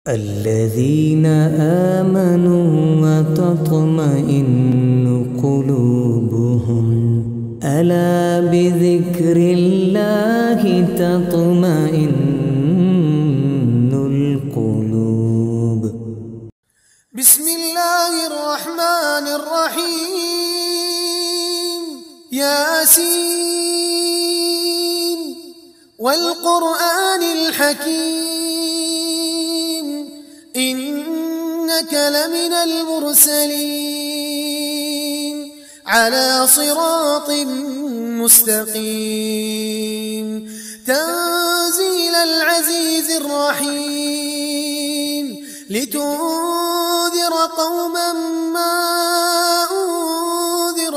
الذين آمنوا وتطمئن قلوبهم ألا بذكر الله تطمئن القلوب. بسم الله الرحمن الرحيم. ياسين والقرآن الحكيم إنك لمن المرسلين على صراط مستقيم تنزيل العزيز الرحيم لتنذر قوما ما أنذر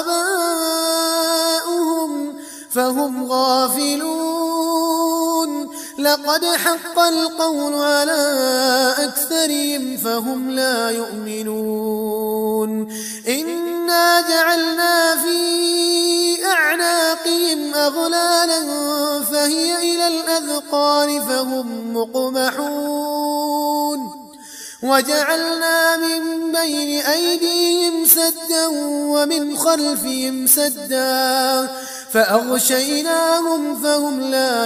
آباؤهم فهم غافلون. لقد حق القول على أكثرهم فهم لا يؤمنون. إنا جعلنا في أعناقهم أغلالا فهي إلى الأذقان فهم مقمحون. وجعلنا من بين أيديهم سدا ومن خلفهم سدا فأغشيناهم فهم لا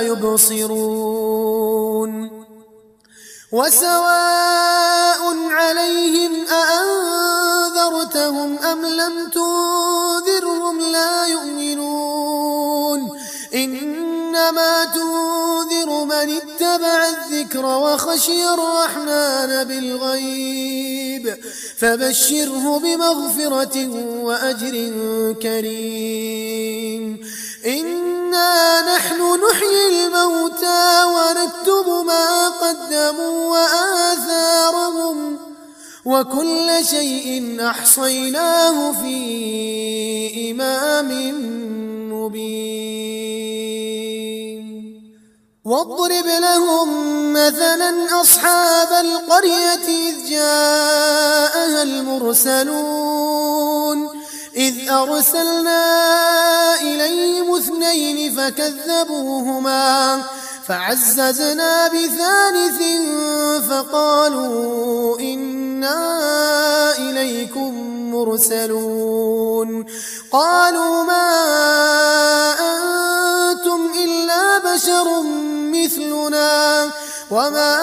يبصرون. وسواء عليهم أأنذرتهم أم لم تنذرهم لا يؤمنون. إنما تنذر من اتبع الذكر وخشي الرحمن بالغيب فبشره بمغفرة وأجر كريم. إنا نحن نحيي الموتى ونكتب ما قدموا وآثارهم وكل شيء أحصيناه في إمام مبين. واضرب لهم مثلا أصحاب القرية إذ جاءها المرسلون إذ أرسلنا إليهم اثنين فكذبوهما فعززنا بثالث فقالوا إنا إليكم مرسلون. قالوا ما أنتم إلا بشر مثلنا وما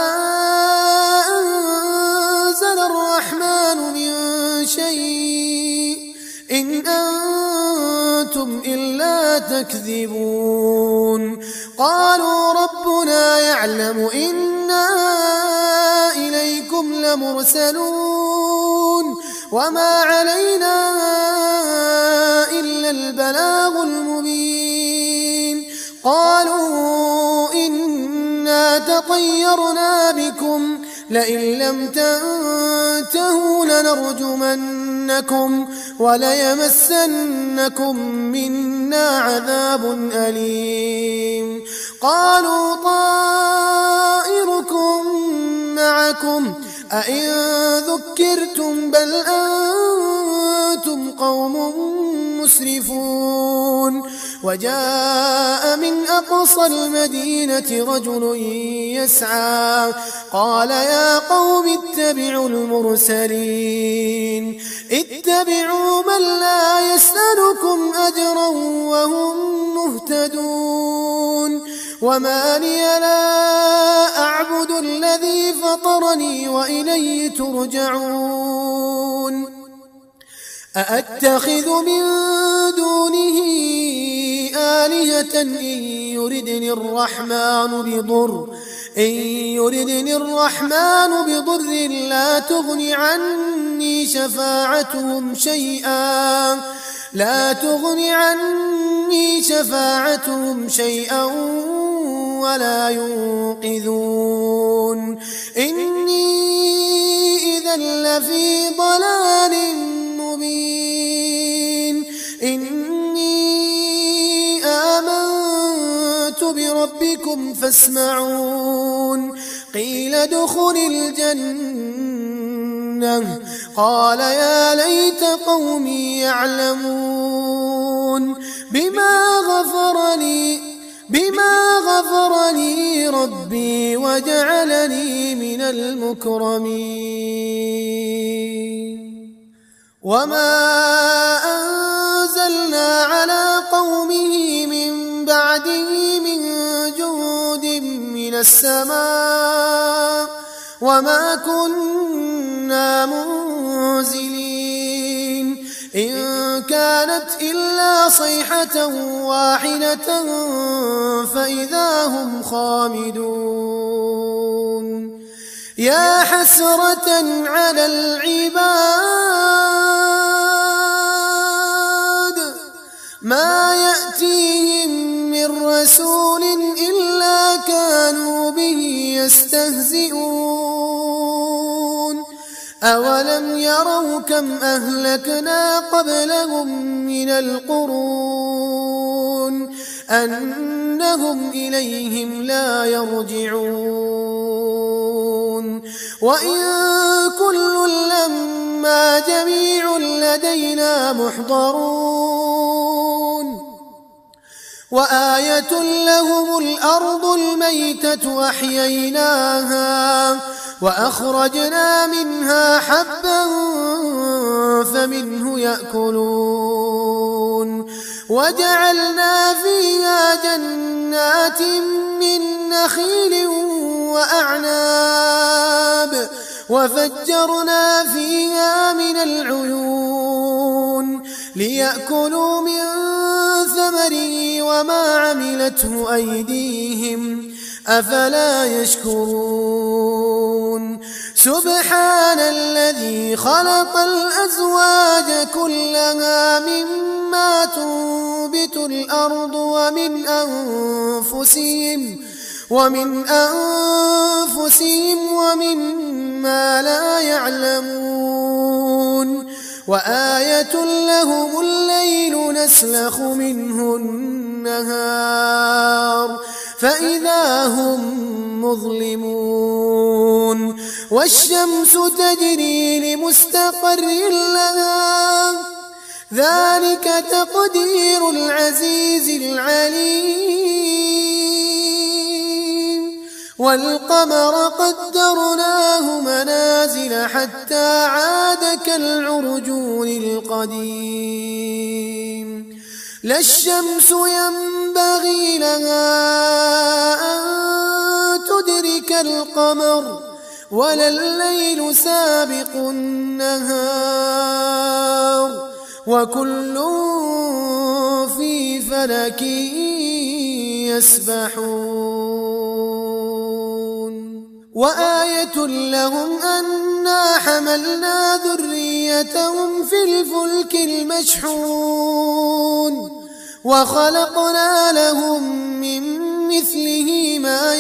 أنزل الرحمن من شيء إن أنتم إلا تكذبون. قالوا ربنا يعلم إنا إليكم لمرسلون وما علينا إلا البلاغ المبين. قالوا إنا تطيرنا بكم لئن لم تنتهوا لنرجمنكم وليمسنكم منا عذاب أليم. قالوا طائركم معكم أئن ذكرتم بل أنتم قوم مسرفون. وجاء من أقصى المدينة رجل يسعى قال يا قوم اتبعوا المرسلين اتبعوا من لا يسألكم أجرا وهم مهتدون. وما لي لا أعبد الذي فطرني وإليه ترجعون. أأتخذ من دونه آلهة إن يردني الرحمن بضر لا تغن عني شفاعتهم شيئا ولا ينقذون. إني إذا لفي ضلال مبين. إني آمنت بربكم فاسمعون. قيل ادخل الجنة قال يا ليت قومي يعلمون بما غفر لي ربي وجعلني من المكرمين وما أنزلنا على قومه من بعده من جند من السماء وما كنا منزلين إن كانت إلا صيحة واحدة فإذا هم خامدون يا حسرة على العباد ما يأتيهم من رسول إلا كانوا به يستهزئون أولم يروا كم أهلكنا قبلهم من القرون أنهم إليهم لا يرجعون وإن كل لما جميع لدينا محضرون وآية لهم الأرض الميتة أحييناها وأخرجنا منها حبا فمنه يأكلون وجعلنا فيها جنات من نخيل وأعناب وفجرنا فيها من العيون ليأكلوا من ثمره وما عملته أيديهم أفلا يشكرون سبحان الذي خلق الأزواج كلها مما تنبت الأرض ومن أنفسهم ومما لا يعلمون وآية لهم الليل نسلخ منه النهار فإذا هم مظلمون والشمس تجري لمستقر لها ذلك تقدير العزيز العليم والقمر قدرناه منازل حتى عاد كالعرجون القديم لا الشمس ينبغي لها أن تدرك القمر ولا الليل سابق النهار وكل في فلك يسبحون وآية لهم أنا حملنا ذريتهم في الفلك المشحون وخلقنا لهم من مثله ما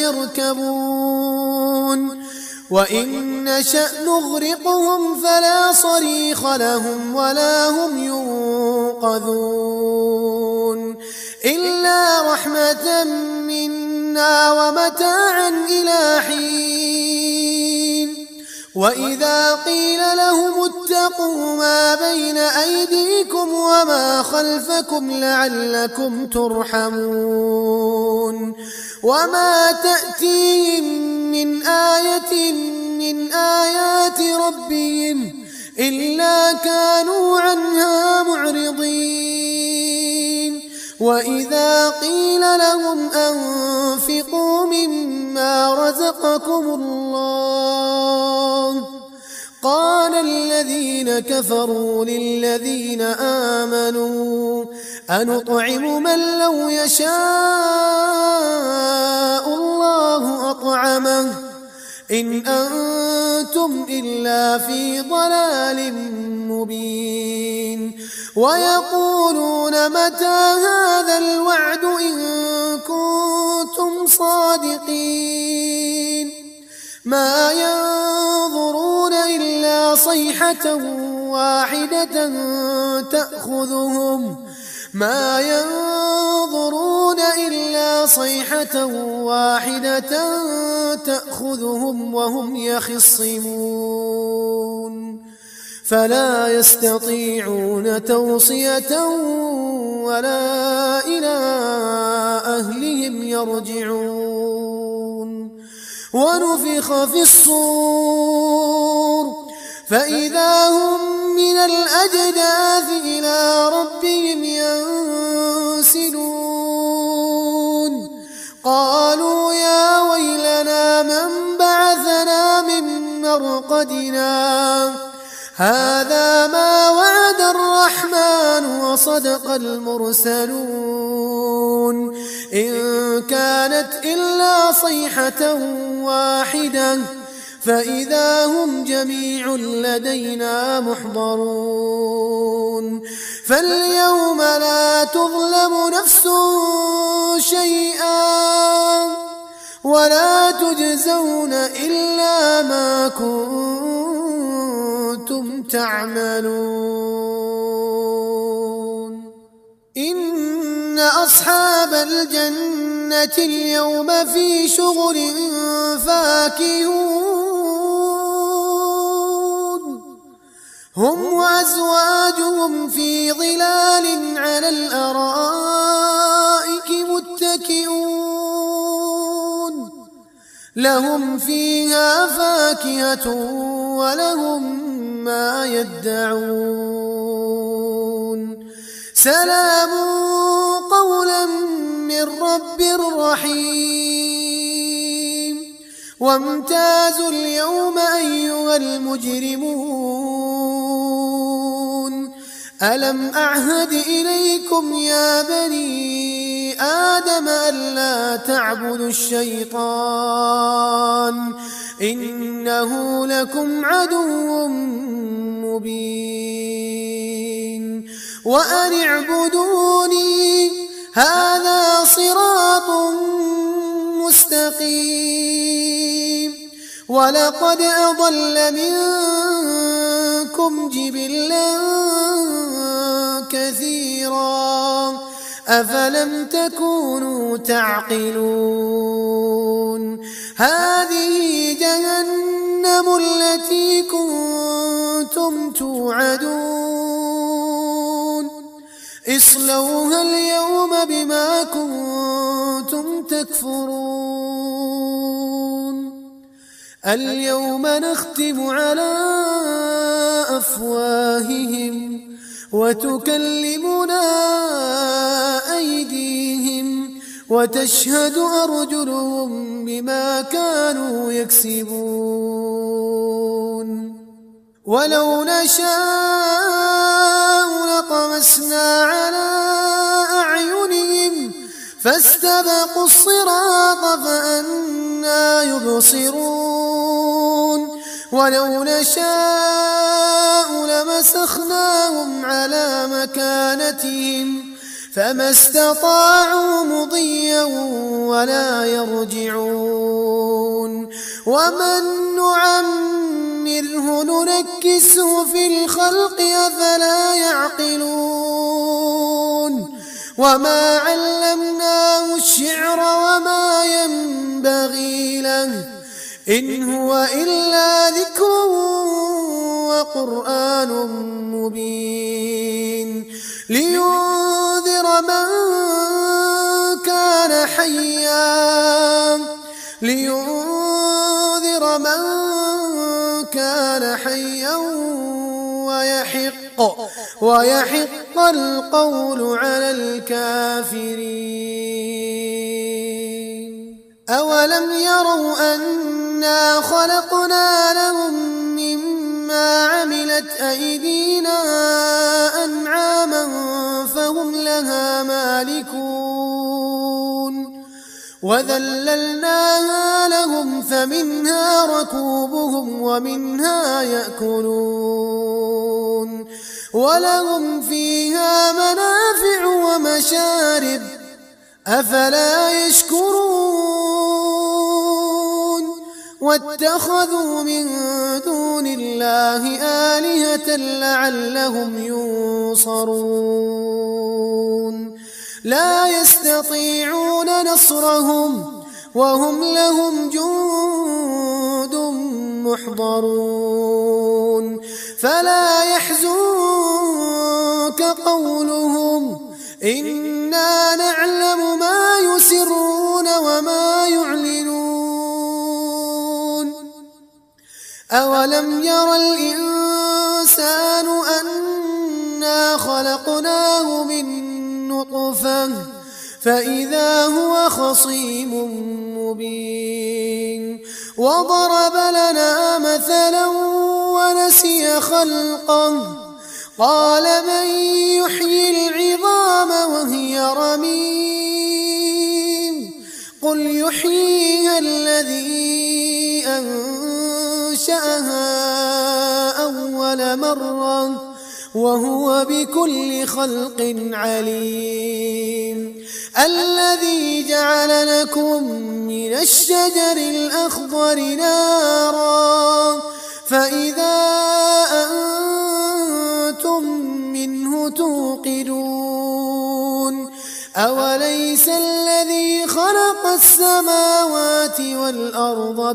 يركبون وإن نشأ نغرقهم فلا صريخ لهم ولا هم ينقذون إلا رحمة منا ومتاعا إلى حين وإذا قيل لهم اتقوا ما بين أيديكم وما خلفكم لعلكم ترحمون وما تأتيهم من آية من آيات ربهم إلا كانوا عنها معرضين وإذا قيل لهم أنفقوا مما رزقكم الله قال الذين كفروا للذين آمنوا أنطعم من لو يشاء الله أطعمه إن أنتم إلا في ضلال مبين ويقولون متى هذا الوعد إن كنتم صادقين ما ينظرون إلا صيحة واحدة تأخذهم وهم يخصمون فلا يستطيعون توصية ولا إلى أهلهم يرجعون ونفخ في الصور فإذا هم من الأجداث إلى ربهم ينسلون قالوا يا ويلنا من بعثنا من مرقدنا هذا ما وعد الرحمن وصدق المرسلون إن كانت إلا صيحة واحدة فإذا هم جميع لدينا محضرون فاليوم لا تظلم نفس شيئا ولا تجزون إلا ما كنتم تعملون إن أصحاب الجنة اليوم في شغل فاكهون هم وأزواجهم في ظلال على الأرائك متكئون لهم فيها فاكهة ولهم ما يدعون سلام قولا من رب رحيم وامتازوا اليوم أيها المجرمون ألم أعهد إليكم يا بني آدم ألا تعبدوا الشيطان إنه لكم عدو مبين وأن اعبدوني هذا صراط مستقيم ولقد أضل منكم جبلا كثيرا أفلم تكونوا تعقلون هذه جهنم التي كنتم توعدون اصلوها اليوم بما كنتم تكفرون اليوم نختم على أفواههم وتكلمنا أيديهم وتشهد أرجلهم بما كانوا يكسبون ولو نشاء لطمسنا على أعينهم فاستبقوا الصراط فأنى يبصرون ولو نشاء لمسخناهم على مكانتهم فما استطاعوا مضيا ولا يرجعون ومن نعمره ننكسه في الخلق أفلا يعقلون وما علمناه الشعر وما ينبغي له إن هو إلا ذكر وقرآن مبين لينذر من كان حيا ويحق القول على الكافرين أولم يروا أنا خلقنا لهم مما عملت أيدينا أنعاما فهم لها مالكون وذللناها لهم فمنها ركوبهم ومنها يأكلون ولهم فيها منافع ومشارب أفلا يشكرون واتخذوا من دون الله آلهة لعلهم ينصرون لا يستطيعون نصرهم وهم لهم جند محضرون فلا يحزنك قولهم إنا نعلم ما يسرون وما يعلنون أولم ير الإنسان أنا خلقناه من نطفة فإذا هو خصيم مبين وضرب لنا مثلا ونسي خلقه قال من يحيي العظام وهي رميم قل يحييها الذي أنشأها أول مرة وهو بكل خلق عليم الذي جعل لكم من الشجر الأخضر نارا فإذا أنتم منه توقدون أوليس الذي خلق السماوات والأرض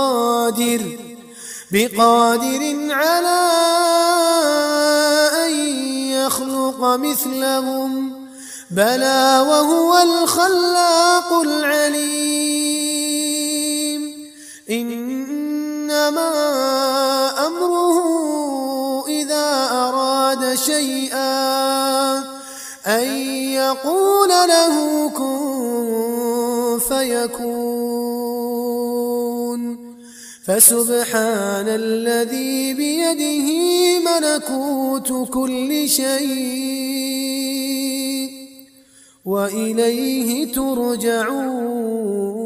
بقادر على أن يخلق مثلهم بلى وهو الخلاق العليم إنما أمره إذا أراد شيئا أن يقول له كن فيكون فسبحان الذي بيده ملكوت كل شيء وإليه ترجعون.